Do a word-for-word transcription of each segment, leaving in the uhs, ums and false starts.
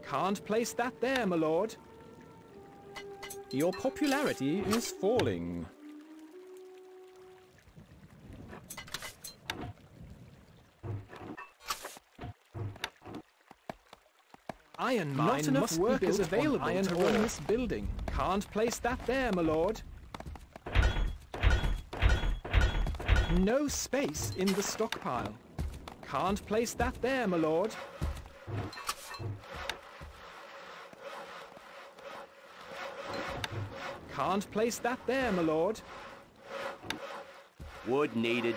Can't place that there, my lord. Your popularity is falling. Iron mine. Not enough must workers be built available on iron to ore. run this building. Can't place that there, my lord. No space in the stockpile. Can't place that there, my lord. Can't place that there, my lord. Wood needed.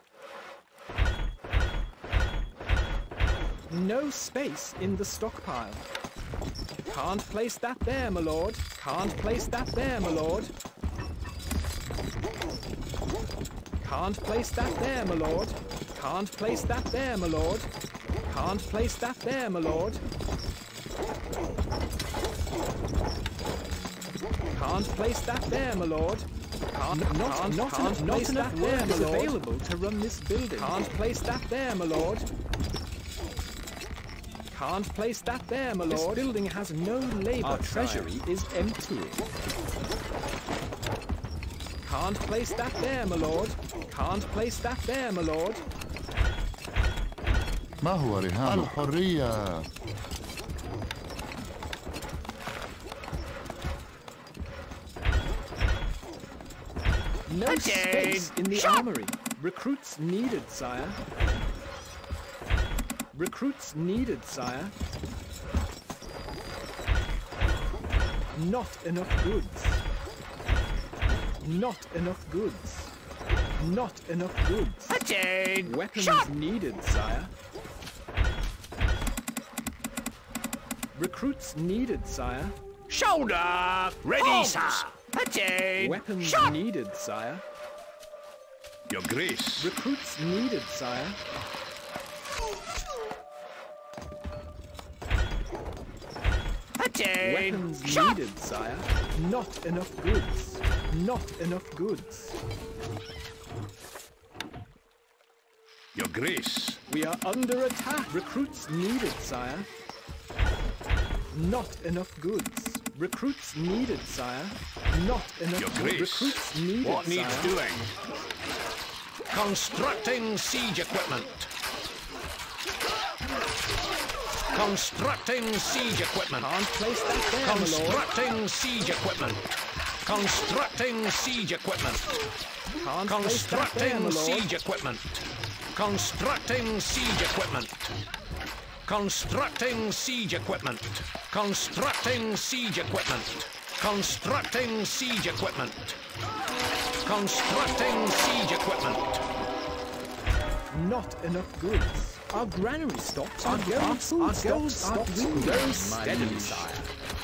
No space in the stockpile. Can't place that there, my lord. Can't place that there, my lord. Can't place that there, my lord. Can't place that there, my lord. Can't place that there, my lord. Can't place that there, my lord. Can't, not, Can't- not, can't enough, place not enough that there, workers my lord. available to run this building. Can't place that there, my lord. Can't place that there, my This lord. building has no labour. Our treasury is empty. Can't place that there, my lord. Can't place that there, my lord. ما هو رهان الحرية؟ No space in the armory. Recruits needed, sire. Recruits needed, sire. Not enough goods. Not enough goods. Not enough goods. Attain. Weapons Shot. needed, sire. Recruits needed, sire. Shoulder. Ready, Halt. sir. Attain. Weapons Shot. needed, sire. Your Grace. Recruits needed, sire. Attain. Weapons Shot. needed, sire. Not enough goods. Not enough goods. Your Grace. We are under attack. Recruits needed, sire. Not enough goods. Recruits needed, sire. Not enough Your goods. Grace. Recruits needed, What needs sire. doing? Constructing siege equipment. Constructing siege equipment. Can't place that there, my lord. Constructing siege equipment. Constructing siege equipment. Can't place that there, Constructing my lord. siege equipment. Constructing siege equipment. Constructing siege equipment. Constructing siege equipment. Constructing siege equipment. Constructing siege equipment. Not enough goods. Our granary stocks are Our going, our food our stocks gold are stocks dwindling, grow my steadily, liege. sire.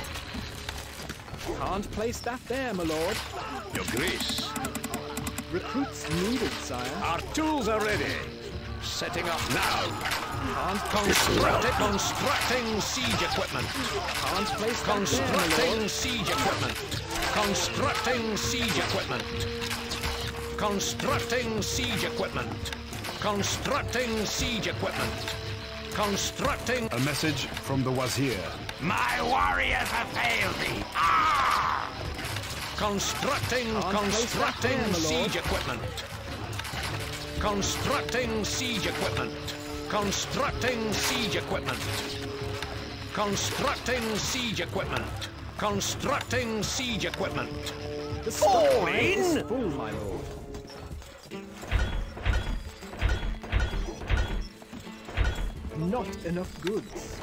Can't place that there, my lord. Your Grace. Recruits needed, sire. Our tools are ready. Setting up now. Can't Constructing, constructing siege equipment. Can't place that there, my Constructing lord. siege equipment. Constructing siege equipment. Constructing siege equipment. Constructing siege equipment. Constructing. A message from the Wazir. My warriors have failed me. Ah! Constructing, Can't place that constructing there, my lord. siege equipment. Constructing siege equipment. Constructing siege equipment. Constructing siege equipment. Constructing siege equipment. The stockpile is in. full, my lord. Not enough goods.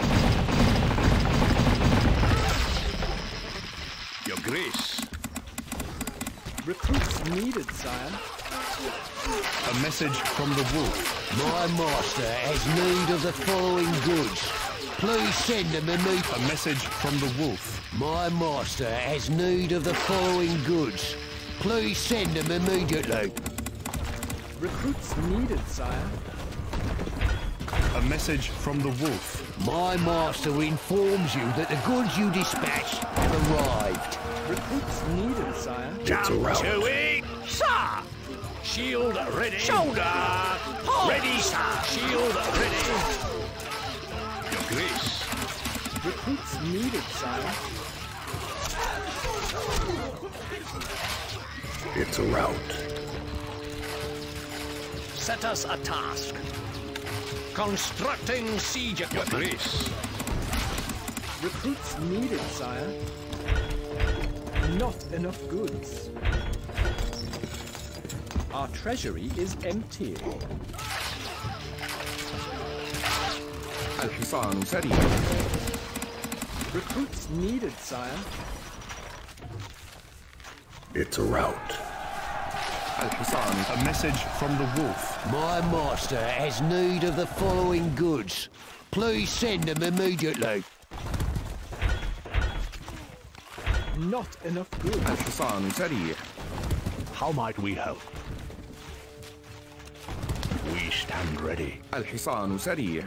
Your Grace. Recruits needed, sire. A message from the Wolf. My master has need of the following goods. Please send them immediately. A message from the Wolf. My master has need of the following goods. Please send them immediately. Recruits needed, sire. A message from the Wolf. My master informs you that the goods you dispatch have arrived. Recruits needed, sire. Down to it, sir. Shield ready. Shoulder. Ready, sir. Shield ready. Your Grace. Recruits needed, sire. It's a rout. Set us a task. Constructing siege Your equipment. grace. Recruits needed, sire. Not enough goods. Our treasury is empty. الحصان سريع. Recruits needed, sire. It's a rout. الحصان. A message from the wolf. My master has need of the following goods. Please send them immediately. Not enough goods. الحصان سريع. How might we help? We stand ready. الحصان سريع.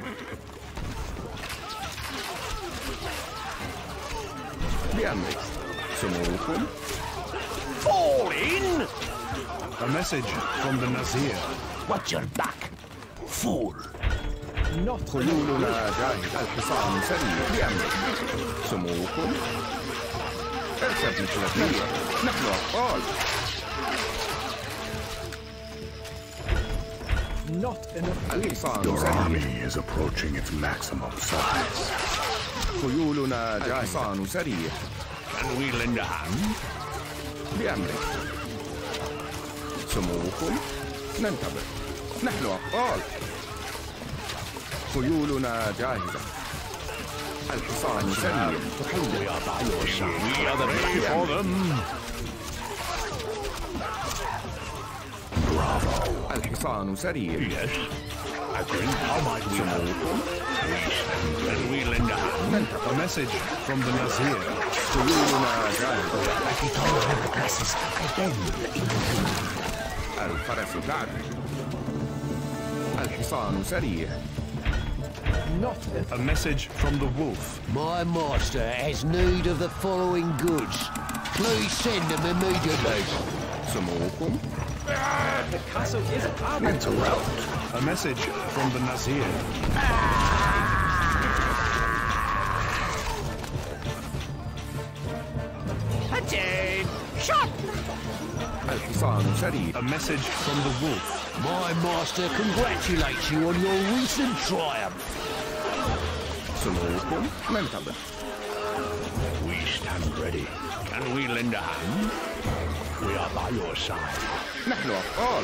بأمرك. سموكم. Fall in! A message from the Nazir. Watch your back. Fool. Not enough خيولنا جاهزة. الحصان سريع. بأمرك. سموكم. اركب مثلثية. نحن أطفال. Not enough goods. الحصان Your سريع. army is approaching its maximum size. خيولنا جاهزة. الحصان سريع. Can we lend a hand? بأمرك. سموكم. ننتبه. نحن أبطال. خيولنا جاهزة. الحصان سريع. We are by your side. We are the ready for them. Bravo. الحصان سريع. Yes. Agree. How might we help? Can we lend a hand? A message from the Nazir. خيولنا جاهزة. الفرس تعدي. الحصان سريع. Not enough. A message from the wolf. My master has need of the following goods. Please send them immediately. سموكم. The castle is armed. It's a rout. A message from the Nazir. Attain! Shot! الحصان سريع. A message from the wolf. My master congratulates you on your recent triumph. سموكم. ننتبه. We stand ready. Can we lend a hand? We are by your side. نحن أبطال.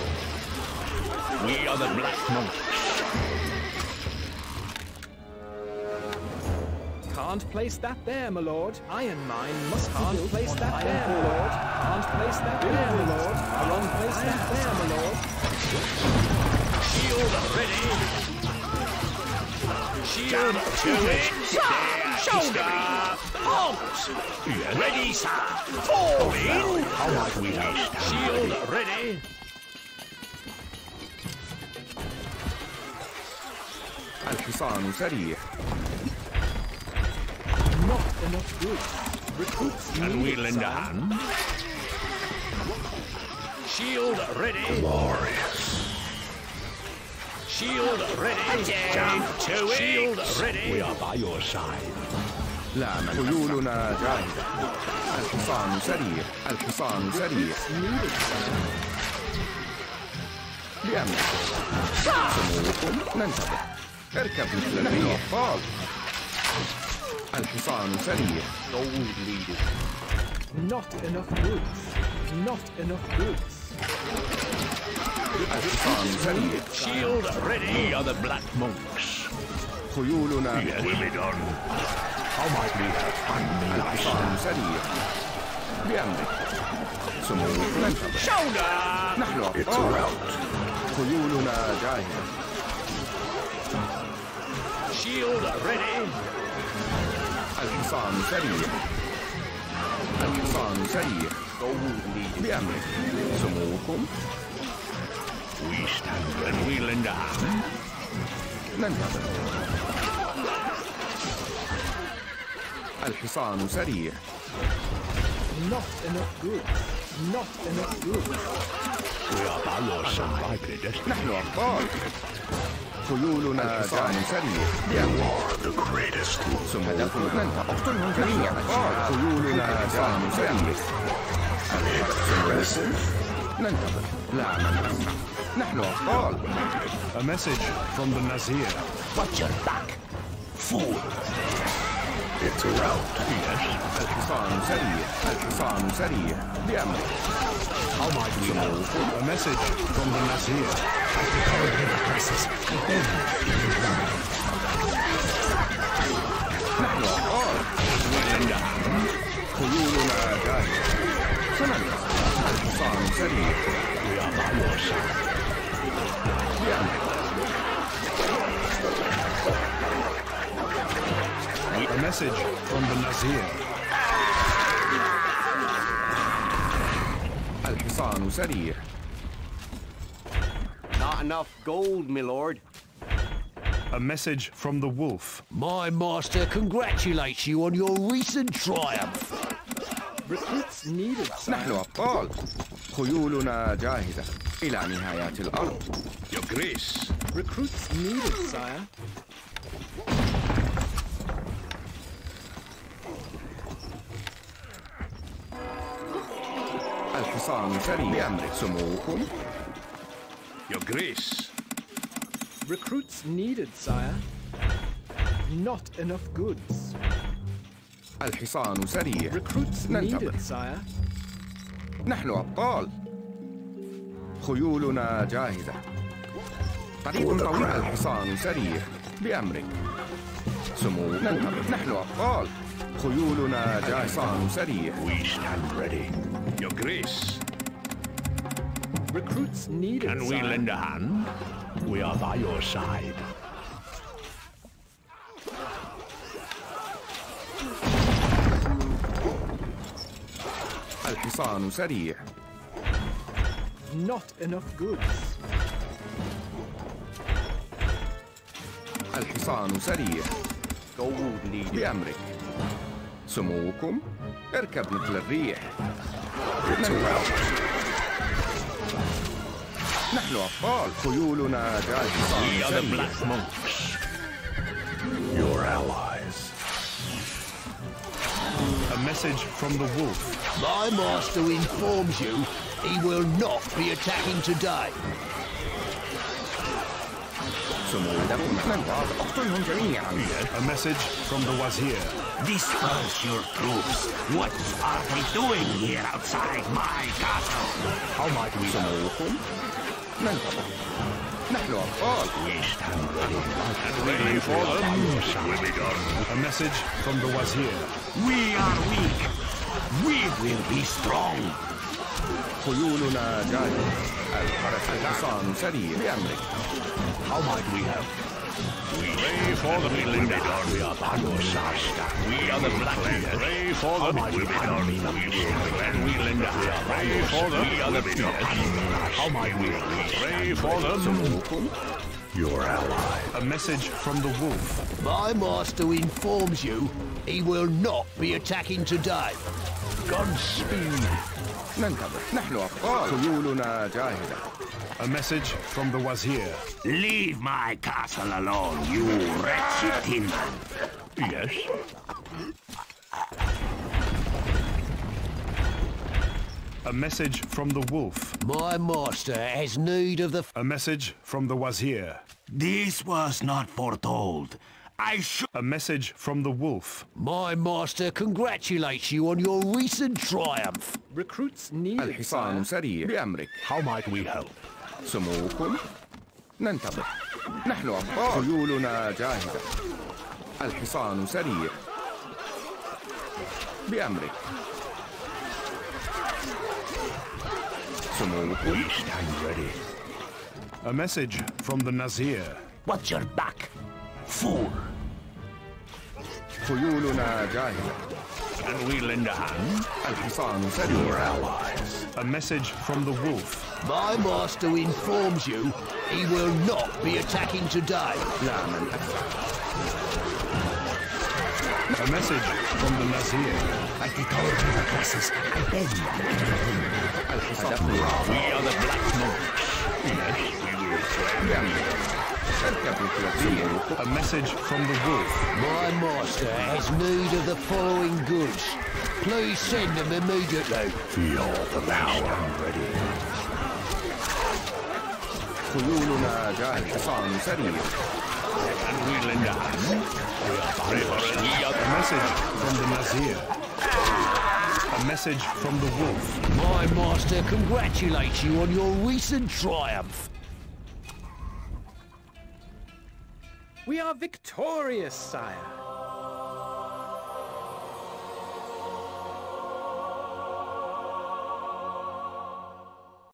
We are the Black Monks. Can't place that there, my lord. Iron mine must Can't place that there, my lord. Can't place that there, my lord. Can't place that there, my lord. Shield ready! Shield to it! Shoulder! Halt! Ready, sir! Fall in! How might we help? Shield ready! الحصان سريع. Not enough goods. Recruits Can we needed, lend a sire. hand? Shield ready! Glorious. Shield ready! Jump to it! Shield ready! We are by your side. لا من خيولنا جاهزة. الحصان سريع. الحصان سريع. Needed, sire. بأمرك. سموكم. ننتبه. اركب مثل الأطفال. الحصان سريع. Not enough goods. Not enough goods. الحصان سريع. Shield ready! We are the Black Monks. خيولنا. Yes, will be done. How might we help? الحصان سريع. بأمرك. سموكم. ننتبه. Shoulder! نحن It's a أبطال. rout. خيولنا جاهزة. Shield ready! الحصان سريع. الحصان سريع. بأمرك. سموكم. We stand ready. We lend a hand. ننتبه. الحصان سريع. Not enough goods. Not enough goods. We are by your side. نحن أبطال. خيولنا جاهزة سريع The greatest. ثم هدفنا ننتظر اقتلهم جميعا خيولنا جاهزة سريع ننتظر لا من أسرع نحن أبطال. A message from the Nazir. Watch your back, fool. It's a rout. الحصان سريع الحصان سريع بأمرك. How might we help? A message from the Nazir. نحن أبطال. خيولنا جاهزة سننتصر. الحصان سريع بأمرك. A message from the Nazir. الحصان سريع. Not enough gold, my lord. A message from the wolf. My master congratulates you on your recent triumph. Recruits needed, نحن sire. أبطال. خيولنا جاهزة إلى نهايات الأرض. Your Grace. Recruits needed, sire. الحصان سريع بأمرك. سموكم. Your Grace. Recruits needed, sire. Not enough goods. الحصان سريع. Recruits ننتظر. needed, sire. نحن أبطال. خيولنا جاهزة. طريق طويل. الحصان سريع بأمرك. سمو ننتظر. نحن أبطال. خيولنا جاهزة سريع. We stand ready. Your Grace. Recruits needed, Can we sire. lend a hand? We are by your side. الحصان سريع. Not enough goods. الحصان سريع Gold needed. بأمرك. سموكم. اركب مثل الريح. نحن أبطال. خيولنا جاهزة We are the سريع. Black Monks. Your allies. A message from the wolf. My master informs you he will not be attacking today. سموكم. ننتظر. اقتلهم جميعا. A message from the Wazir. Disperse your troops. What are they doing here outside my castle? How might we help? سموكم. ننتظر. نحن أبطال. We stand ready. And ready for them. Will be done. A message from the Wazir. We are weak. We will be strong. خيولنا جاهزة. الحرس الحصان سريع بأمرك. How might we help? We pray for them. We lend a hand. We are by your side. We are the Black Monks. Pray for them. It will be done. We will and we lend a hand. Pray for them. We are the Black. How might we help? We pray for them. سموكم. Your ally. A message from the wolf. My master informs you he will not be attacking today. Godspeed. ننتظر. نحن أبطال. خيولنا جاهزة. A message from the Wazir. Leave my castle alone, you wretched tinman. Yes. A message from the wolf. My master has need of the... A message from the Wazir. This was not foretold. I should... A message from the wolf. My master congratulates you on your recent triumph. Recruits needed, الحصان sire. سريع بأمرك. How might we help? سموكم. ننتظر. نحن أبطال. خيولنا جاهزة. الحصان سريع بأمرك. سموكم. We stand ready. A message from the Nazir. Watch your back, fool. خيولنا جاهزة. Can we lend a hand? الحصان Your سريع. allies. A message from the wolf. My master informs you he will not be attacking today. لا من أسرع. A message from the Nazir. I take all of the classes. I beg you. الحصان We are the Black Monks. Yes, we will pray. بأمرك. A message from the wolf. My master has need of the following goods. Please send them immediately. Feel the power. ready. خيولنا جاء الحصان سريع. And we lend a hand. We are bravos. We are A message from the Nazir. A message from the wolf. My master congratulates you on your recent triumph. We are victorious, sire.